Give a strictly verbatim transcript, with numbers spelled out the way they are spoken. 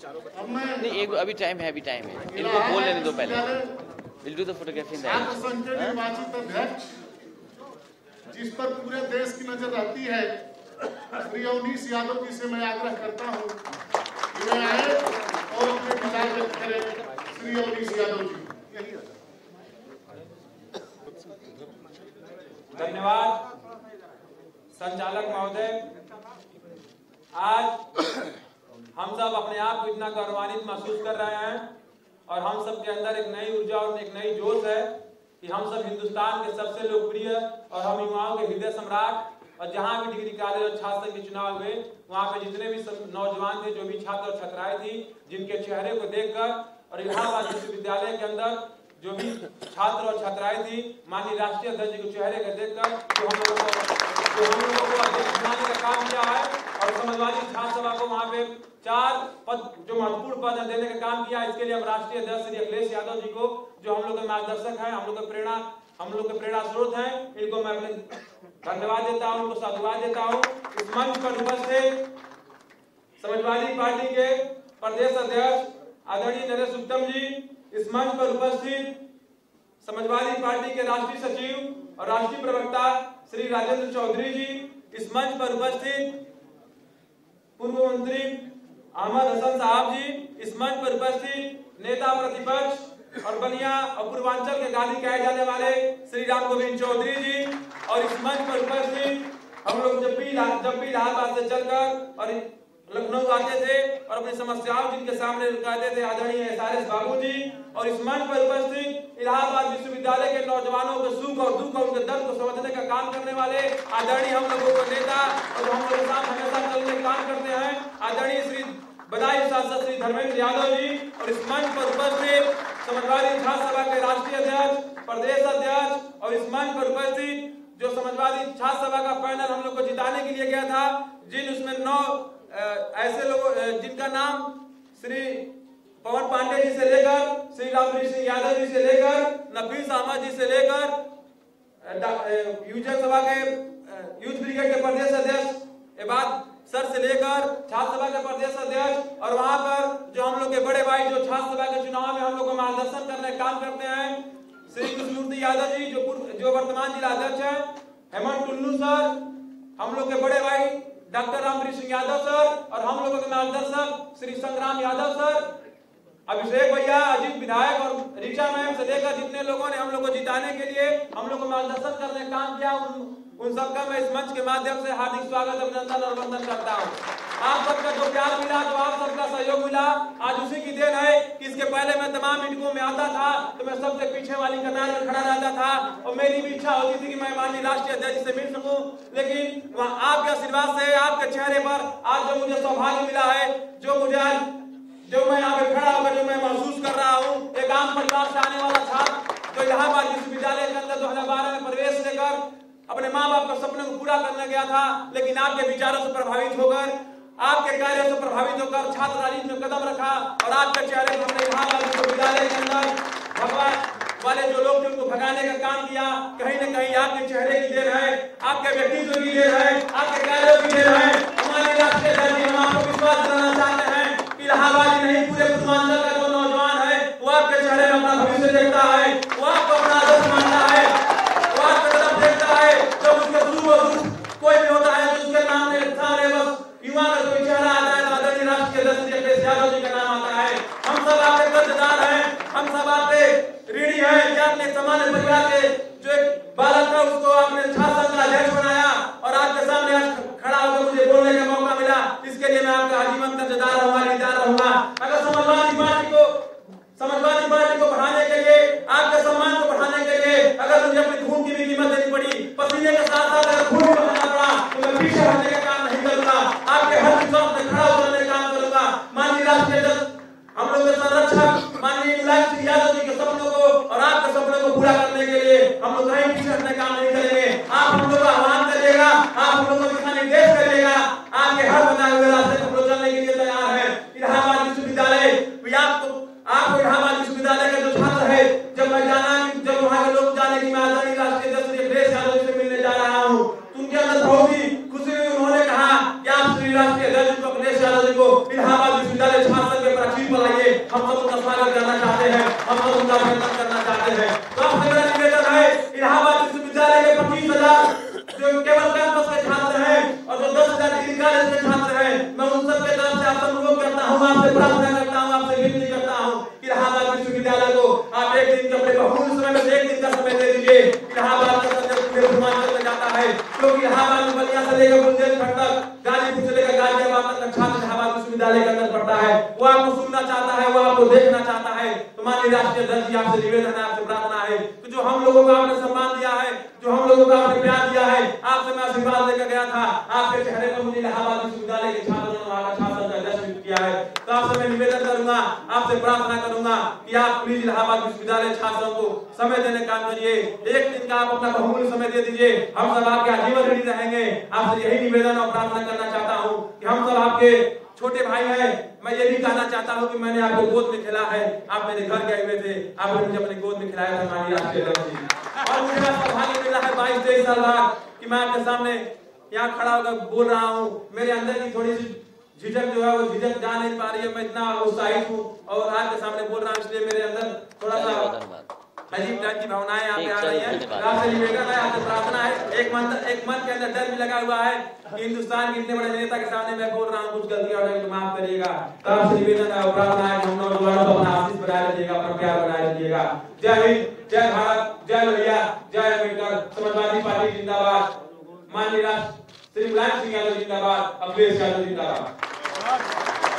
नहीं, एक अभी टाइम है, अभी टाइम है, इनको बोल लेने दो पहले। Will do the photography in that. निर्वाचित अध्यक्ष जिस पर पूरे देश की नजर रहती है, श्री अवनीश यादव जी से मैं आग्रह करता हूं कि वे आए और अपने विचार व्यक्त करें। श्री अवनीश यादव जी। धन्यवाद संचालक महोदय। आज हम सब अपने आप को इतना गौरवान्वित महसूस कर रहे हैं और हम सब के अंदर एक नई ऊर्जा और एक नई जोश है कि हम सब हिंदुस्तान के सबसे लोकप्रिय और हम युवाओं के हृदय सम्राट, और जहां भी डिग्री कॉलेज और छात्र के चुनाव हुए वहां पे जितने भी नौजवान थे, जो भी छात्र और छात्राएं थी, जिनके चेहरे को देखकर और इलाहाबाद विश्वविद्यालय के अंदर जो भी छात्र और छात्राएं थी, माननीय राष्ट्रीय अध्यक्ष जी के चेहरे को देखकर जो हम लोगों को जो हम लोगों को अध्यक्ष बनाने का काम किया है और समाजवादी छात्र सभा को वहाँ पे चार पद जो महत्वपूर्ण पद देने का काम किया, इसके लिए हम राष्ट्रीय अध्यक्ष श्री अखिलेश यादव जी को, जो हम लोग के मार्गदर्शक हैं, हम लोग के प्रेरणा हम लोग के प्रेरणा स्रोत हैं, इनको मैं अपने धन्यवाद देता हूँ, उनको साधुवाद देता हूँ। इस मंच पर उपस्थित समाजवादी पार्टी के प्रदेश अध्यक्ष आदरणीय नरेश उत्तम जी, इस मंच पर उपस्थित समाजवादी पार्टी के राष्ट्रीय सचिव और राष्ट्रीय प्रवक्ता श्री राजेंद्र चौधरी जी, इस मंच पर उपस्थित पूर्व मंत्री अहमद हसन साहब जी, इस मंच पर उपस्थित नेता प्रतिपक्ष और बनिया और पूर्वांचल के गादी कहे जाने वाले श्री राम गोविंद चौधरी जी, और इस मंच पर उपस्थित हम लोग जब भी जब भी इलाहाबाद से चलकर और लखनऊ आते थे और अपनी समस्याओं जिनके सामने कहते थे आदरणीय एस बाबू जी, और इस मंच पर उपस्थित इलाहाबाद विश्वविद्यालय के नौजवानों के सुख और दुख और उनके दर्द को समझने का काम करने वाले आदरणीय हम लोगों को नेता और हम लोगों के साथ हमेशा चलने का काम करते हैं आदरणीय श्री बधाई सांसद श्री धर्मेंद्र यादव जी, और इस मंच पर उपस्थित समाजवादी छात्र सभा के राष्ट्रीय अध्यक्ष, प्रदेश अध्यक्ष, और इस मंच पर उपस्थित जो समाजवादी छात्र सभा का पैनल हम लोग को जिताने के लिए गया था, जिन उसमें नौ ऐसे लोग जिनका नाम श्री पवन पांडे जी से लेकर श्री रामवीर सिंह यादव जी से लेकर नफीस अहमद जी से लेकर यूजन सभा के यूथ ब्रिगेड के प्रदेश अध्यक्ष एबाद सर से लेकर छात्र सभा के प्रदेश अध्यक्ष, और वहां पर जो हम लोग के बड़े भाई जो छात्र सभा के चुनाव में हम लोग को मार्गदर्शन करने का काम करते हैं, श्री कृष्णमूर्ति यादव जी जो जो वर्तमान जिला अध्यक्ष है, हेमंत टुल्लू सर, हम लोग के बड़े भाई डॉक्टर रामवीर सिंह यादव सर, और हम लोगों के मार्गदर्शक श्री संग्राम यादव सर, अभिषेक भैया, अजीत विधायक और ऋचा मैम से लेकर जितने लोगों ने हम लोग को जिताने के लिए हम लोग को मार्गदर्शन करने का काम किया, उन, उन सबका मैं इस मंच के माध्यम से हार्दिक स्वागत, अभिनंदन और वंदन करता हूँ। आप सबका जो प्यार मिला, जो आप सबका सहयोग मिला, आज उसी की देन है कि इसके पहले मैं तमाम मीटिंगों में आता था तो मैं सबसे पीछे वाली कतार में खड़ा रहता था और मेरी भी इच्छा होती थी कि मैं माननीय राष्ट्रीय अध्यक्ष से मिल सकूं, लेकिन वहाँ आपके आशीर्वाद से, आपके चेहरे पर आज जो मुझे सौभाग्य मिला है, जो मुझे आज जो मैं यहाँ पे खड़ा होकर जो मैं महसूस कर रहा हूँ, एक आम परिवार से आने वाला छात्र जो इलाहाबाद विश्वविद्यालय के अंदर दो हजार बारह में प्रवेश लेकर अपने माँ बाप के सपने को पूरा करने गया था, लेकिन आपके विचारों से प्रभावित होकर, आपके कार्यों से प्रभावित होकर छात्र राजनीति में कदम रखा और आपके चेहरे को हमने इलाहाबाद विश्वविद्यालय के अंदर भगवान वाले जो लोग थे उनको भगाने का काम किया। कहीं न कहीं आपके चेहरे की देन है, आपके व्यक्तित्व की देन है, आपके कार्यों की देन है। हमारे राष्ट्रीय अध्यक्ष हम आपको विश्वास दिलाना चाहते हैं कि इलाहाबाद नहीं पूरे पूर्वांचल का जो नौजवान है वो आपके चेहरे में अपना भविष्य देखता है, वो आपको अपना आदर्श मानता है, वो आपकी तरफ देखता है। जब उसके सुख और दुख कोई भी होता है तो उसके नाम में सारे बस युवा का कोई चेहरा आता है तो आदरणीय राष्ट्रीय अध्यक्ष श्री अखिलेश यादव जी का नाम आता है। हम सब आपके कर्जदार हैं, हम सब आपके ऋणी हैं कि आपने सामान्य परिवार के जो एक बालक था उसको आपने छात्र संघ का अध्यक्ष बनाया और आपके सामने आज खड़ा होकर मुझे बोलने का मौका मिला, इसके लिए मैं आपका आजीवन कर्जदार रहूंगा, ऋणदार रहूंगा। अगर समाजवादी पार्टी को समाजवादी पार्टी को बढ़ाने के लिए, आपके सम्मान को बढ़ाने के लिए अगर मुझे अपनी खून की भी कीमत देनी पड़ी, पसीने के साथ साथ अगर खून भी बहाना पड़ा तो मैं पीछे हटने का काम नहीं करूंगा, आपके हर विश्वास में खड़ा उतरने का काम करूंगा। माननीय राष्ट्रीय अध्यक्ष हम लोग के संरक्षक माननीय मुलायम यादव जी के सपनों को और आपके सपनों को पूरा करने के लिए हम लोग कहीं पीछे हटने काम नहीं करेंगे। आप हम लोग का आह्वान करिएगा, आप हम लोग को दिशा निर्देश करिएगा, आपके हर बताए हुए रास्ते पर हम लोग चलने के लिए तैयार है। इलाहाबाद विश्वविद्यालय आपको आपको इलाहाबाद विश्वविद्यालय का जो छात्र है, जब मैं जाना जब वहाँ के लोग जाने की मैं आदरणीय राष्ट्रीय अध्यक्ष श्री अखिलेश यादव जी से मिलने जा रहा हूँ, उनके अंदर बहुत ही खुशी हुई। उन्होंने कहा कि आप श्री राष्ट्रीय अध्यक्ष अखिलेश यादव जी को इलाहाबाद विश्वविद्यालय छात्र हम सब उनका स्वागत करना चाहते हैं, हम सब उनका अभिनंदन करना चाहते हैं। तो आपसे मेरा निवेदन है, इलाहाबाद विश्वविद्यालय के पच्चीस हजार जो केवल कैंपस के छात्र हैं और जो दस हजार डिग्री कॉलेज के छात्र हैं, मैं उन सब के तरफ से आपसे अनुरोध करता हूँ, आपसे प्रार्थना करता हूँ, आपसे विनती करता हूँ कि इलाहाबाद विश्वविद्यालय को आप एक दिन के अपने बहुमूल्य समय में एक दिन का समय दे दीजिए। इलाहाबाद का संदर्भ पूरे पूर्वांचल में जाता है, क्योंकि इलाहाबाद में बलिया से लेकर बुंदेलखंड तक, गाजीपुर से लेकर गाजियाबाद तक छात्र इलाहाबाद विश्वविद्यालय के अंदर पढ़ता है। वो आपको सुनना चाहता है, वो आपको देखना चाहता है। तो माननीय राष्ट्रीय अध्यक्ष जी, आपसे निवेदन है, आपसे प्रार्थना है, तो जो हम लोगों को आपने सम्मान दिया है, जो हम लोगों को आपने प्यार दिया है, आपसे मैं आशीर्वाद लेकर गया था, आपके चेहरे पर मुझे इलाहाबाद विश्वविद्यालय के छात्रों ने वहां का छात्र का जश्न व्यक्त किया है। तो आपसे मैं निवेदन करूंगा, आपसे प्रार्थना करूंगा कि आप प्लीज इलाहाबाद विश्वविद्यालय छात्रों को समय देने का काम करिए। एक दिन का आप अपना बहुमूल्य समय दे दीजिए, हम सब आपके आजीवन ऋणी रहेंगे। आपसे यही निवेदन और प्रार्थना करना चाहता हूँ कि हम सब आपके छोटे भाई हैं। मैं ये भी कहना चाहता हूँ कि मैंने आपके गोद में खेला है, आप मेरे घर गए हुए थे, आपने मुझे अपने गोद में खिलाया था माननीय राष्ट्रीय अध्यक्ष जी। और मुझे सौभाग्य मिला है बाईस तेईस साल बाद कि मैं आपके सामने यहाँ खड़ा होकर बोल रहा हूँ। मेरे अंदर की थोड़ी सी झिझक जो है वो झिझक जा नहीं पा रही है, मैं इतना उत्साहित हूँ और आपके सामने बोल रहा हूँ, इसलिए मेरे अंदर थोड़ा सा अजीब टाइप की भावनाएं यहाँ पे आ रही हैं। आपसे निवेदन है, आपसे प्रार्थना है, एक मन एक मन के अंदर डर भी लगा हुआ है कि हिंदुस्तान के इतने बड़े नेता के सामने मैं बोल रहा हूँ, कुछ गलती हो जाए तो माफ करिएगा। तो आपसे निवेदन है और प्रार्थना है कि हम नौजवानों को अपना आशीष बनाए रखिएगा, अपना प्यार बनाए रखिएगा। जय हिंद, जय भारत, जय लोहिया, जय अम्बेडकर, समाजवादी पार्टी जिंदाबाद, माननीय राष्ट्र श्री मुलायम सिंह यादव जिंदाबाद, अखिलेश यादव जिंदाबाद।